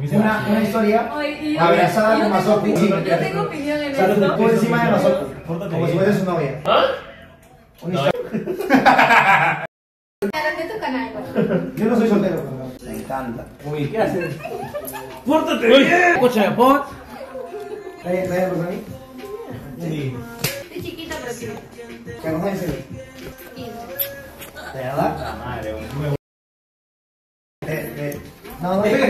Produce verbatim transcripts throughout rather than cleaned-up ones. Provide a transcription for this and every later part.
una, una historia Oye, yo, abrazada yo con Mazoku. Yo tengo opinión en esto. Tú encima de Mazoku, como si fuese su novia. ¿Ah? Una historia. De tu canal, pues. Yo no soy soltero, pero me encanta. Uy, ¿qué haces? ¡Pórtate bien! Escúchame, pon. ¿Traes traes algo para mí? Sí. Estoy chiquita, pero sí. ¿Qué vamos a decir? ¿De verdad? Madre, De, de... No, no, no.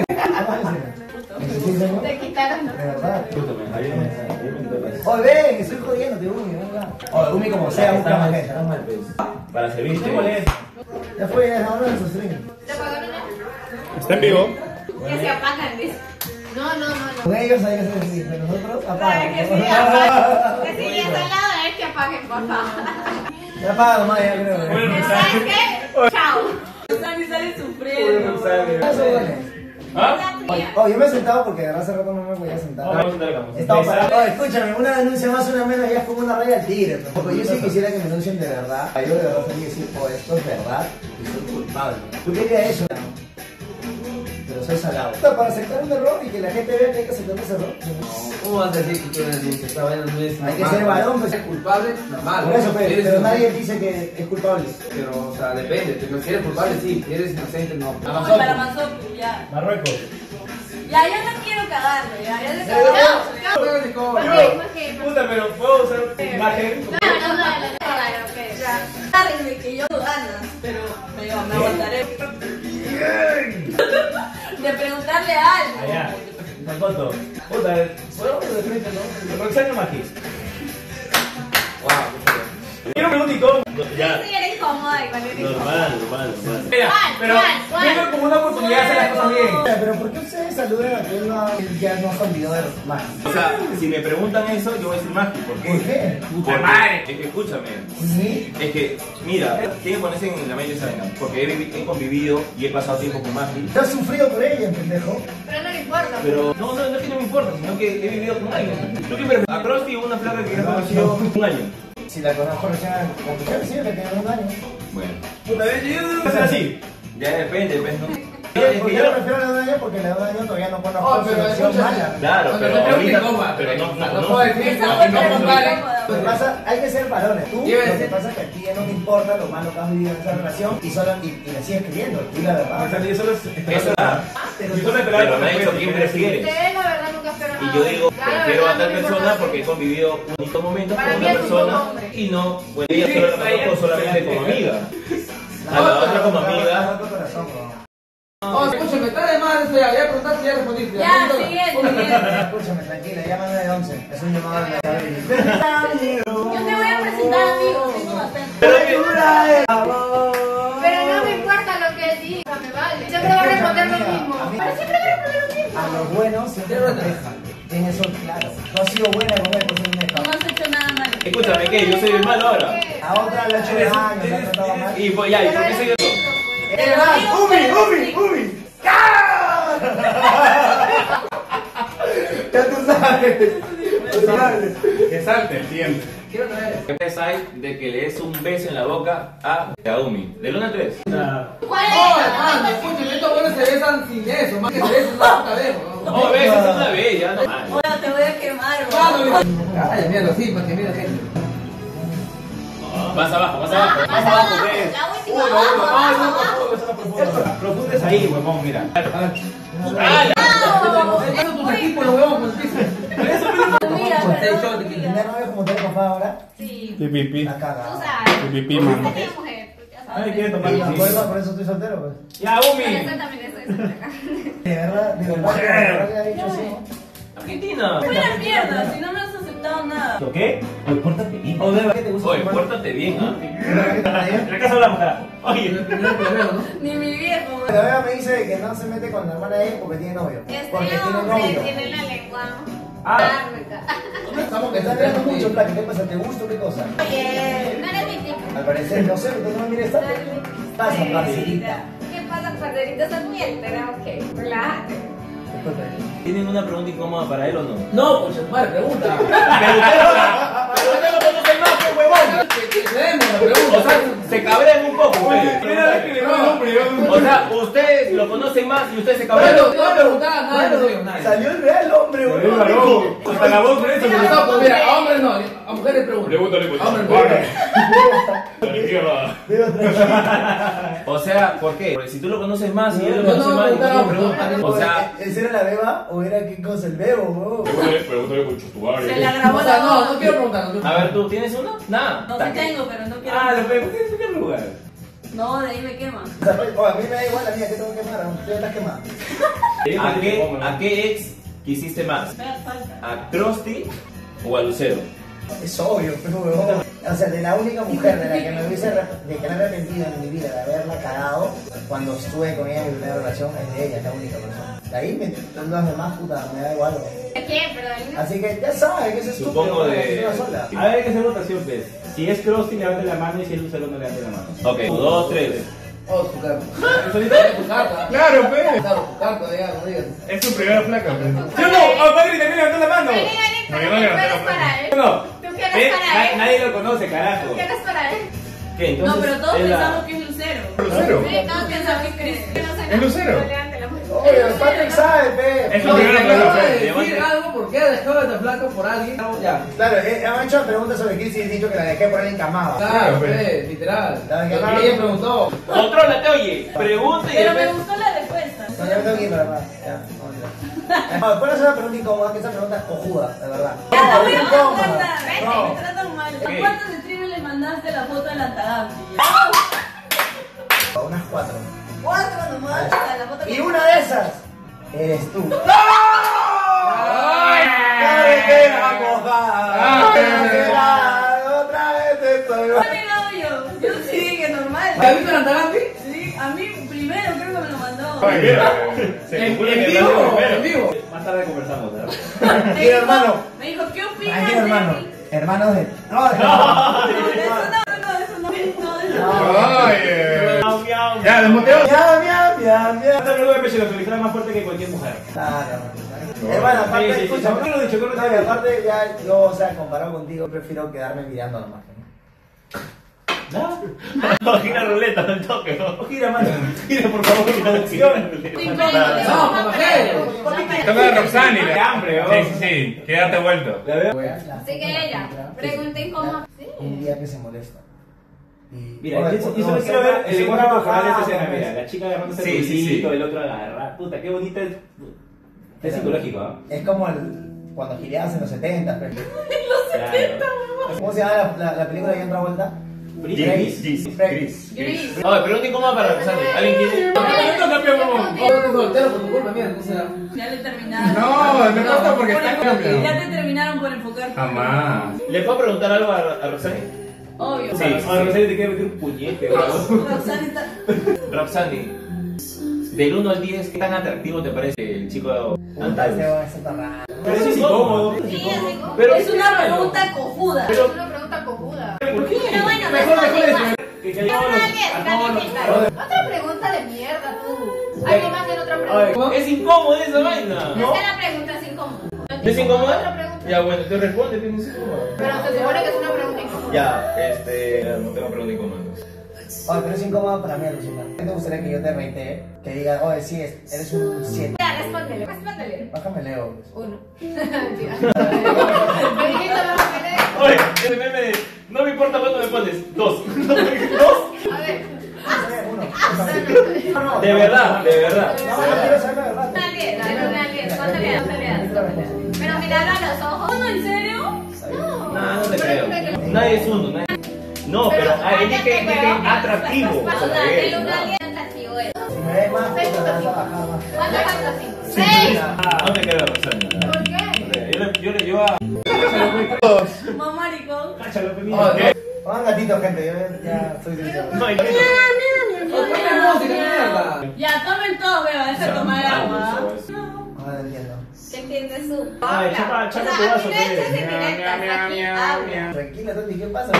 Te quitaron. De verdad. Escúchame, ahí me interesa. Oye, ven, que estoy jodiendo, te Umi, ¿verdad? Oye, Umi como sea, busca más gente. Para servirte. Ya fue, ya es ahora en su stream. ¿Te apagaron ya? Está en vivo. Que se apagan, dice. No, no, no, no. Con ellos hay que hacer así, pero nosotros Para apagan. que sí, apaguen. Que sí, está al lado de él que apaguen, por favor. Ya apaga nomás, ya creo. ¿Sabes qué? Chao. Sani sale sufriendo. Eso duele. ¿Ah? Oye, oh, yo me he sentado porque de verdad hace rato no me podía sentar. Vamos a sentar acá. He estado parado. Oye, escúchame, una denuncia más, una menos, ya es como una raya al tigre. Pero porque yo sí quisiera que me denuncien de verdad. Yo de verdad tenía que decir, oh, esto es verdad y soy culpable. Yo quería eso, ¿no? Pero soy salado. Para aceptar un error y que la gente vea que hay que aceptar ese error. ¿Cómo vas a decir que quieres denunciar? Esta vaina no es Hay que ser varón, pues. es culpable, normal. Por eso, pero, Eres pero inocente. nadie dice que es culpable. Pero, o sea, depende. Pero si eres culpable, sí. Si eres inocente, no. Vamos para Mazoku, ya. Marruecos. Ya, ya no quiero cagarlo, ya, ya se Eh, cagó. Puta, pero puedo usar imagen. No, no, no, no, claro, ok, ya. Sábenme que yo ganas, pero me, me aguantaré. De preguntarle algo. Allá. Una foto. Puta, podemos de frente, ¿no? Roxana Magis. Wow, Quiero preguntar. Ya. Sí, eres incómoda igual. Normal, normal, normal. Mira, ¿Cuál? pero ¿Cuál? ¿Cuál? vengo como una oportunidad de hacer las cosas bien. Pero ¿por qué ustedes saludan a que él no, él ya no ha olvidado de los más? O sea, si me preguntan eso, yo voy a decir Magi. ¿Por qué? ¿Por qué? Porque, madre. es que escúchame. ¿Sí? Es que, mira, tiene que ponerse en la mente esa vaina. Porque he, vivi- he convivido y he pasado tiempo con Magi. Yo he sufrido por ella, pendejo. Pero no le importa. Pero no, no, no es que no me importa, sino que he vivido con alguien. ¿Tú qué prefieres? A Krusty o una flaca que he conocido un año. Si la conozco recién, como que sí, que tiene un año. Bueno, Puta, yo no sé así. ya depende, pues, ¿no? ¿Por Es qué que yo yo- me refiero a la de un año? Porque la de un año todavía no conozco Oh, su pero versión escucha, mala. Claro, No, pero no, no, ahorita... no, no, Pero no, no, no no. puedo decir, Esa no, fue no, muy no, vale. incómoda. Lo que pasa, hay que ser varones. Tú, Iba a lo que decir- pasa es que a ti ya no te importa lo malo que has vivido en esa relación y solo y, y le sigues queriendo. Y la O verdad. sea, yo solo es Eso es verdad. Pero Yo solo esperaba Pero que me ha dicho fuera quién diferente. prefieres. Ustedes, la verdad, nunca espero Y nada. yo digo, Ya, la prefiero a verdad, tal no me persona importa porque he mucho. convivido bonitos momentos Para con mí una es un persona hombre. y no, bueno, ella solo la conozco solamente como amiga. A la otra como amiga. Oh, escúchame, está de más eso ya. Ya preguntaste, ya respondiste. Ya, siguiente, siguiente. Escúchame, tranquila, llámame de once. Es un llamado de la Yo te voy a presentar amigos, tengo bastante. Pero que- Pero no me importa lo que él diga, me vale. Siempre voy a responder lo mismo. Pero siempre voy a responder lo mismo. A los buenos siempre nos dejan. Tienes eso claro. Tú has sido buena con él, por ser un No deja. has hecho nada malo. Escúchame, ¿qué? Yo soy el malo ahora. A otra le ha hecho daño, le ha tratado mal. Y pues ya, ¿y por qué soy yo? ¡Eh, vas! ¡Umi, Umi, Umi! Ya tú sabes. Tú sabes. Que salte siempre. Quiero traer. ¿Qué pensáis de que le des un beso en la boca a Yaumi? Del uno al tres. ¿Cuál Oh, es? hermano, escúchame, estos buenos se besan sin eso. Más que se besan una puta vez, ¿no? Oh, ves, es una vez, ya no más. Ahora te voy a quemar, Claro, bro. ay, mira, sí, para que mire gente. Más abajo, más abajo. Más Más abajo, abajo, ves. la última Uno, uno. abajo, No, abajo, eso no abajo. profundo, eso no profundo. Profundo es ahí, huevón, mira. ¡Ah! Eso tus equipos lo vemos con el piso. Mira, Seis perdón, shots, ¿Tu mira. primer novio como te papá ahora? Sí, Pipipi. La tú cagada. sabes. Pipipi, Yo mano. tenía mujer, ya Ay, sabes. quiere tomar Por más. eso, por eso estoy soltero, pues. Ya, Umi. Exactamente eso, eso. De verdad, de verdad, de verdad que ha dicho así. Argentina. Fue la mierda, si no me has aceptado nada. ¿Lo qué? Oye, pórtate bien. O de verdad que te gusta. Oye, tu pórtate bien, ¿ah? En la casa hablamos, carajo. Oye. El primero que lo veo, ¿no? Ni mi viejo, La güey. verdad me dice que no se mete con la hermana de ella porque tiene novio. Este Porque tiene hombre novio. tiene la lengua Ah. larga. Estamos Me está mirando mucho, Flaca. ¿Qué pasa? ¿Te gusta o qué cosa? Oye, no eres mi tipo. Al parecer, no sé, ¿tú no me mires tanto? Pasa, parcerita. ¿Qué pasa, parcerita? Esa es mi entera, ok. Relájate. ¿Tienen una pregunta incómoda para él o no? No, pues madre, pregunta. Pero usted no, pero usted no conoce más, pues, huevón. Que- que tenemos la O pregunta. sea, se cabrean un poco, pues. Primera vez que le veo un hombre. O sea, ustedes lo conocen más y ustedes se Bueno, cabrean. te voy a preguntar, nadie lo digo, nadie. Salió el real hombre, Pero es weón. varón. Hasta la voz con eso. No, no, pues mira, a hombres no, a mujeres pregunto. Pregúntale, pues. A hombres Vale. pregunto. A la izquierda. Digo, tranquilo. O sea, ¿por qué? Porque si tú lo conoces más y él lo Yo conoce no más, me ¿y por qué me preguntaba, preguntas? O sea, ¿ese era la beba o era qué cosa el bebo, weón? Pregúntale, pregúntale con chustuario. Se la grabó O sea, la no, voz. no quiero preguntar. No quiero a ver, ¿tú tienes uno? Nada. No, sí tengo, pero no quiero. Ah, lo peor, ¿por qué en primer lugar? No, de ahí me quema. O sea, pues, oh, a mí me da igual la mía, que tengo que quemar, tú ya estás quemada. ¿A qué, ¿A qué ex quisiste más? Me da falta. ¿A Krusty o a Lucero? Es obvio, pero weón. O sea, de la única mujer de la que me hubiese arrep- de que me he arrepentido en mi vida de haberla cagado cuando estuve con ella en mi primera relación es de ella, es la única persona. De ahí me todas las demás, puta, me da igual, weón. ¿De quién? Perdón. Así que ya sabes que es estúpido, Supongo weón, de- es una sola. A ver, hay que hacer votación, pues. Si es Krusty, levante la mano y si es Lucero, no levante la mano. Ok, dos, tres. Oh, tu carta. ¿Solito? Tu carta. Claro, pues. Claro, tu carta, ya, no digas. Es su primera placa, pues. ¿Sí o no? Ah, padre, también levantó la mano. Vení, vení, No, pero yo no tú levanté eres la para mano. él. No. ¿Tú qué eres Eh, para na- él? Nadie lo conoce, carajo. ¿Qué eres para él? ¿Qué? Entonces, No, pero todos es la- pensamos que es Lucero. ¿Lucero? Sí, todos pensamos que es Lucero. ¿Es Lucero? Oye, el Patrick sabe, pe. Es No, su primera me acaba placa. de decir Levante. algo porque ha dejado esta placa por alguien. Ya. Claro, eh, han hecho preguntas sobre Chris y he dicho que la dejé por ahí encamada. Claro, pues. pues, literal. La que Lo más- que ella preguntó. Contrólate, oye. Pregunta y Pero me después- gustó la respuesta. No, ya me tengo que ir, la verdad. Ya, vamos ya. No, después hacer una pregunta incómoda, que esa pregunta es cojuda, de verdad. Ya la voy a Incómoda. preguntar. Vete, No. me tratan mal. Ok. ¿A cuántos streamers le mandaste la foto de la Tagapi? Unas cuatro. Cuatro nomás. La foto Y con- una de esas eres tú. ¡Ay! ¡Cállate la mojada! Ah. Otra vez estoy. ¿Cuál era yo? Yo sí dije normal. ¿Te has visto la Antagampi? Sí, a mí primero creo que me lo mandó. Ay, mira. Se En, calcula en que vivo, lo hace en primero. vivo. Más tarde conversamos, ¿verdad? Me Tranquilo, dijo- hermano. Me dijo, ¿qué opinas Tranquilo, de hermano. mí? Hermanos de. No, de. No, eso no, no, eso no, no, eso no. Ay, eh. Ya, desmonteo. Miau, miau, miau, miau. No te preocupes, Peche, la felicidad es más fuerte que cualquier mujer. Claro. Hermano, aparte, Sí, sí, sí. escúchame. No, no lo he dicho, no lo he No, y dicho. aparte, ya yo, o sea, comparado contigo, prefiero quedarme mirando nomás. No, gira ruleta, no toque, ¿no? Gira, mano. Gira, por favor, gira ruleta. Cinco, No, por favor. Toma de Roxani, de hambre, ¿no? Sí, sí, sí. Quédate vuelto. La veo. Así que ella, pregunten cómo. Sí. Un día que se molesta. Y- Mira, Oye, yo, no, yo solo no, quiero se ver va- el se lenguaje va a corporal de esta bajar, escena. pues. Mira, la chica agarrándose el Sí, sí, sí. bolsito, el otro agarra. Puta, qué bonita es. Es psicológico, ¿ah? Es como el, cuando gileabas en los setenta. Pero... Claro. ¿Cómo se llama la, la, la película de otra vuelta? Gris, Gris. Gris. Gris. Oye, pregunta incómoda para Roxana. ¿Alguien quiere? Oh, yo estoy soltero por tu culpa, mira, entonces. Ya le terminaron. No, me gusta porque está Por- cambio. Ya te terminaron por enfocarte. Jamás. ¿Le puedo preguntar algo a, a Roxana? Obvio. Sí. Ahora no sé si te quiero meter un puñete, bro. Roxana está. Roxani, del uno al diez, ¿qué tan atractivo te parece el chico Puta, Antal? este va a ser tan raro. Pero eso es incómodo. Sí, así como- Pero- es una pregunta cojuda. Pero- Es una pregunta cojuda. ¿Por qué? Pero bueno, Mejor, mejor responde eso. igual. Que que Pero todos una los- diez, a una todos los- diez. Otra pregunta de mierda, tú. ¿Alguien más tiene otra pregunta? Ay, es incómodo esa vaina. Es que la pregunta es incómoda. ¿No es incómoda? Otra pregunta. Ya, bueno, te responde, que no es incómoda. Pero se supone que es una pregunta incómoda. Ya, este. No tengo pregunta incómoda. Oye, pero es incómodo para mí, Lucina. ¿Qué te gustaría que yo te reitee? Que diga, oye, sí, es- eres un siete. Ya, respóndele, respóndele. Bájame Leo. pues. Uno. Mentira. Me dijiste lo que Oye, ese meme de. No me importa cuánto me pones. Dos. Dos. A ver. Uno. No, no, De no. verdad, de verdad. No, no quiero saber la verdad. Una diez, dale una diez. ¿Cuánto le das? ¿Cuánto le das? ¿Cuánto le das? Pero mirarlo a los ojos. ¿No, en serio? No. No, no te creo. Nadie es uno, nadie. No, pero ah, dije, dije atractivo. O sea, Dale de él, una ¿no? diez atractivo es. Si me ves más, pues, te vas a bajar más. ¿Cuánto falta? Cinco. ¡Seis! No te creo, Roxana. ¿Por qué? Yo le, yo le llevo a. Mamá maricón. Cáchalo, pe, Oye, mira. pongan gatito, gente. Yo ya- ya estoy sincero. No, y- Ponle música, mierda. Ya, tomen todo, beba, deja de tomar agua. No lo entiendo. ¿Qué entiendes tú? Ay, chapa, chapa tu vaso, pe. Aquí Miau, miau, miau, miau, habla. miau. Tranquila, Toti, ¿qué pasa?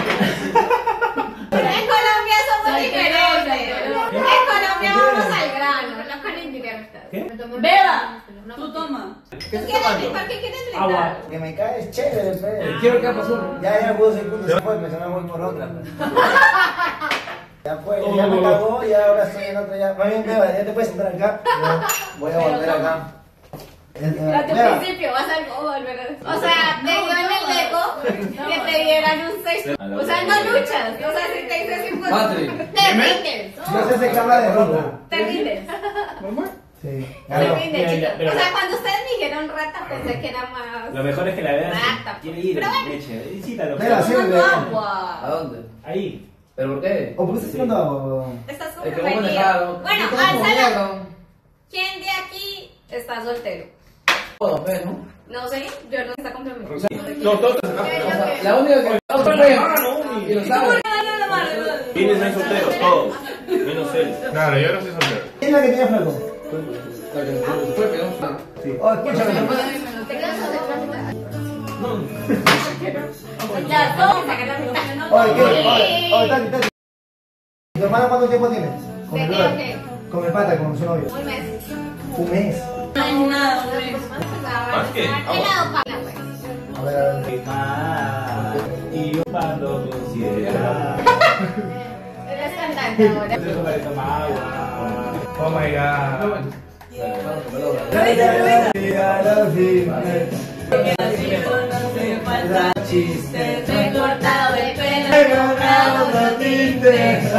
Pero en Colombia somos diferentes. En Colombia vamos al grano, no con indirectas. ¿Qué? Beba, tú toma. ¿Tú ¿Qué estás quieres, tomando? ¿Por qué quieres Agua. brindar? Que me caes chévere, pe. Quiero que pasó. Ya, ya puedo ser punto, se fue, pues ahora voy por otra. Pues. Ya fue, ya me cagó y ahora estoy en otro ya. Más bien, Beba, ya te puedes sentar acá. Ya, voy a volver acá. A tu principio vas a volver a... O sea, te dio en el ego que te dieran un seis. O sea, no luchas. O sea, si te dices que Patri. te rindes. No sé si habla de ropa. Te rindes. Sí. Te rindes, chicos. O sea, cuando ustedes me dijeron rata, pensé que era más... Lo mejor es que la veas. Rata. Quiere ir, Pero bueno. leche. Visítalo. Mira, sí, Tomando bebé. agua. ¿A dónde? Ahí. ¿Pero por qué? ¿O por qué estás tomando agua? Estás Es que vamos a comprometido. dejarlo. Bueno, ¿Cómo álzalo. mierda? ¿Quién de aquí está soltero? Todos, pues, ¿no? No sé, yo no está comprometido. No, todos te Yo- sacamos. yo O sea, que- la única que estamos pues, y lo sabe. Vienes ser solteros, todos. Menos él. Claro, yo no soy soltero. ¿Quién es la que tenía flaco? La que fue, pero no fue. Sí. Oh, escúchame. ¿Te quedas detrás? Ya, todos sacan la mitad. Oye, ¿qué? Oye, oye, Tati, Tati. ¿Tu hermana cuánto tiempo tiene? Con ¿De el qué brother. o qué? Con el pata, con su novio. Un mes. Un mes. No hay nada, un mes. ¿Más qué? Helado para pues. A ver, a ver. Ah, y yo cuando considera. Eres cantante ahora. Yo para tomar agua. Oh my god. Recortado el pelo.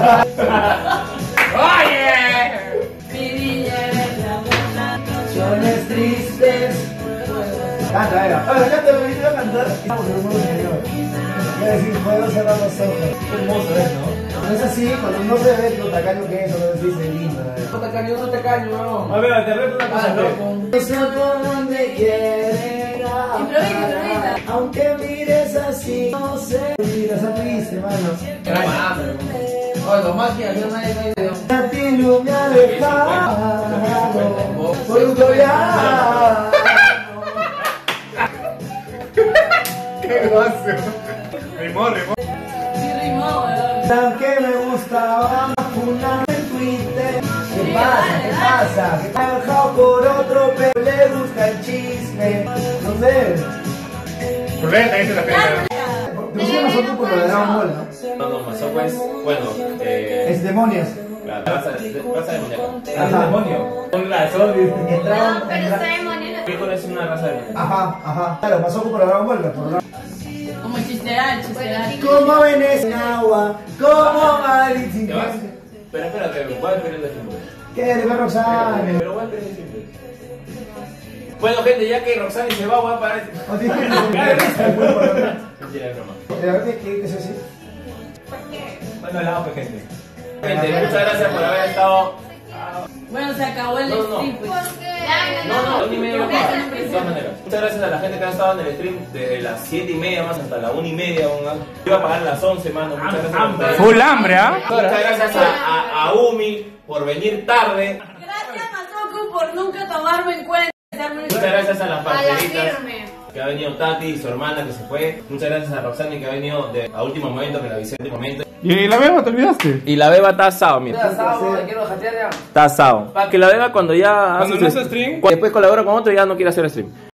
Canciones tristes. Canta, era. Ahora ya te lo voy a cantar. Estamos en un nuevo señor. Voy a decir, puedo cerrar los ojos. Qué hermoso es, ¿no? No es así, cuando no se ve lo tacaño que es, o no decís es lindo. No te caño, no te caño, no. A ver, te reto una cosa. Ah, pe. loco. No sé por dónde quiere ir. Aunque mires así, no sé. Mira, esa triste, mano. Oye, lo más que había nadie nadie. A ti no me ha dejado por un collar. Qué gozo. Rimó, rimó. Aunque me gustaba una en Twitter. ¿Qué pasa? ¿Qué pasa? Que me ha dejado por otro, pero le gusta el chisme. No sé. Ruleta, ahí te la pega. Te pusieron nosotros por lo de Dragon Ball, ¿no? No, no, Mazoko es, bueno, eh, Es demonios. la raza de raza de muñeco. Es el demonio. Con razón, dice. Entraron. No, pero está demonio. Mi hijo es una raza de muñeco. Ajá, ajá. Claro, pasó por lo de Dragon Ball, por Dragon- Como chistear, chistear. Como Venecia en agua, como Maritime. ¿Te vas? Pero espérate, voy a esperar el de siempre. ¿Qué? De Roxanne. Pero voy a esperar el de siempre. Bueno, gente, ya que Roxanne se va, voy a parar. No tienes que decir. Mentira, es broma. ¿De verdad que es así? Bueno, al lado, pues, gente. Gente, muchas gracias por haber estado. Bueno, se acabó el No, no. stream, pues. No, no, una y media más. De todas maneras. Muchas gracias a la gente que ha estado en el stream desde las siete y media más hasta la una y media. Iba a pagar a las once, mano. Muchas gracias a ustedes. Full hambre, ¿ah? Muchas gracias a, a, a Umi por venir tarde. Gracias, Mazoko, por nunca tomarme en cuenta. Muchas gracias a las A la parceritas. firme. Que ha venido Tati y su hermana que se fue. Muchas gracias a Roxanne que ha venido de, a último momento, que la avisé en último momento. Y la beba, ¿te olvidaste? Y la beba está asado, mira. Quiero jatear ya. Está asado. Para que la beba cuando ya Cuando hace no su- hace stream. Después colabora con otro y ya no quiere hacer stream.